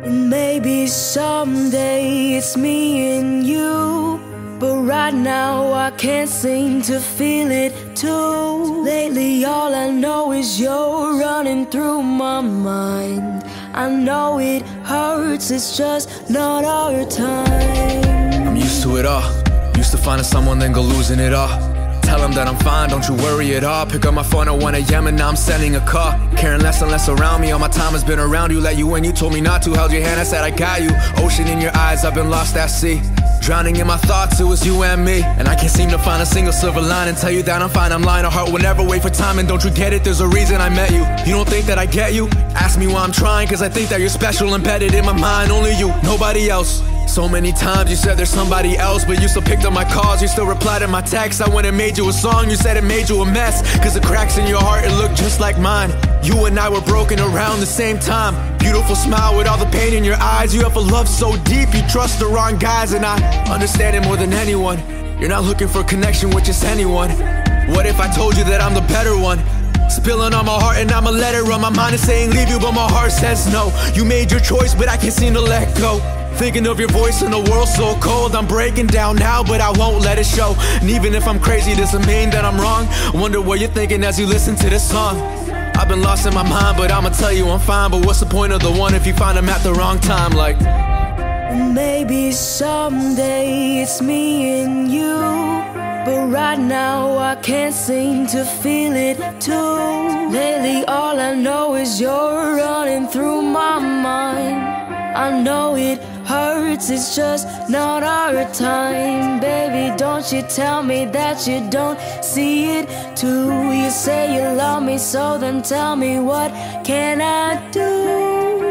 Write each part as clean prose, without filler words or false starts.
And maybe someday it's me and you, but right now I can't seem to feel it too. Lately all I know is you're running through my mind. I know it hurts, it's just not our time. I'm used to it all, used to finding someone then go losing it all. Tell them that I'm fine, don't you worry at all. Pick up my phone at 1 AM and now I'm sending a call. Caring less and less around me, all my time has been around you. Let you in, you told me not to, held your hand, I said I got you. Ocean in your eyes, I've been lost at sea. Drowning in my thoughts, it was you and me. And I can't seem to find a single silver lining. Tell you that I'm fine, I'm lying. A heart will never wait for time. And don't you get it, there's a reason I met you. You don't think that I get you? Ask me why I'm trying, cause I think that you're special, embedded in my mind. Only you, nobody else. So many times you said there's somebody else, but you still picked up my calls, you still replied to my texts. I went and made you a song, you said it made you a mess. Cause the cracks in your heart, it looked just like mine. You and I were broken around the same time. Beautiful smile with all the pain in your eyes. You have a love so deep, you trust the wrong guys. And I understand it more than anyone. You're not looking for a connection with just anyone. What if I told you that I'm the better one? Spilling on my heart and I'ma let it run. My mind is saying leave you, but my heart says no. You made your choice, but I can't seem to let go. Thinking of your voice in a world so cold. I'm breaking down now, but I won't let it show. And even if I'm crazy, doesn't mean that I'm wrong. Wonder what you're thinking as you listen to this song. I've been lost in my mind, but I'ma tell you I'm fine. But what's the point of the one if you find him at the wrong time? Like, maybe someday it's me and you, but right now I can't seem to feel it too. Lately all I know is you're running through my mind. I know it hurts, it's just not our time. Baby, don't you tell me that you don't see it too. You say you love me, so then tell me what can I do?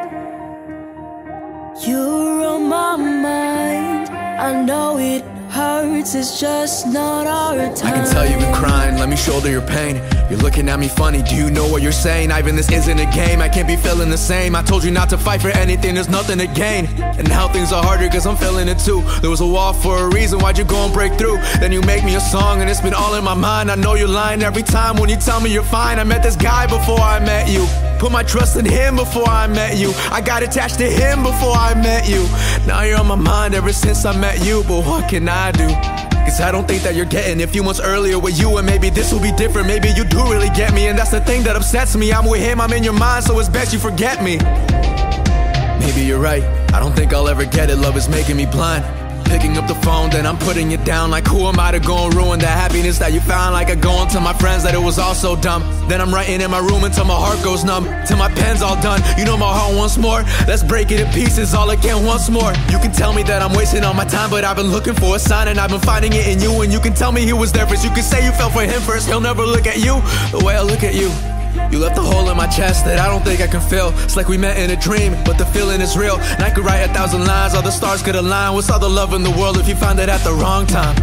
You're on my mind, I know it hurts, it's just not our time. I can tell you've been crying, let me shoulder your pain. You're looking at me funny, do you know what you're saying? Ivan, this isn't a game, I can't be feeling the same. I told you not to fight for anything, there's nothing to gain. And now things are harder cause I'm feeling it too. There was a wall for a reason, why'd you go and break through? Then you make me a song and it's been all in my mind. I know you're lying every time when you tell me you're fine. I met this guy before I met you. Put my trust in him before I met you. I got attached to him before I met you. Now you're on my mind ever since I met you. But what can I do? Cause I don't think that you're getting it. A few months earlier with you, and maybe this will be different. Maybe you do really get me, and that's the thing that upsets me. I'm with him, I'm in your mind, so it's best you forget me. Maybe you're right, I don't think I'll ever get it. Love is making me blind. Picking up the phone, then I'm putting it down. Like who am I to go and ruin the happiness that you found? Like I go and tell my friends that it was all so dumb. Then I'm writing in my room until my heart goes numb, till my pen's all done. You know my heart wants more, let's break it in pieces all again once more. You can tell me that I'm wasting all my time, but I've been looking for a sign and I've been finding it in you. And you can tell me he was there first, you can say you fell for him first. He'll never look at you the way I look at you. You left a hole in my chest that I don't think I can fill. It's like we met in a dream, but the feeling is real. And I could write 1,000 lines, all the stars could align. What's all the love in the world if you found it at the wrong time?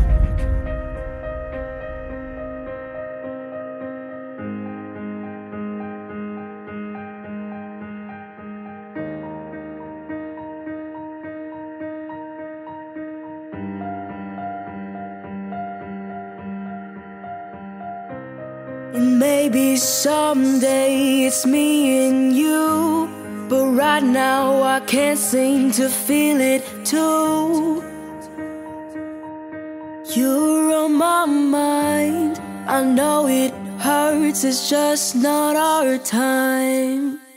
And maybe someday it's me and you, but right now I can't seem to feel it too. You're on my mind, I know it hurts, it's just not our time.